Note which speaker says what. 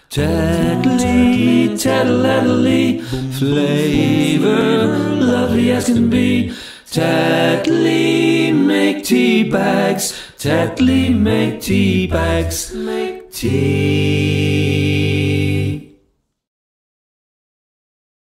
Speaker 1: Tetley, tetley, flavor lovely as can be. Tetley make tea bags, Tetley make tea bags, make tea.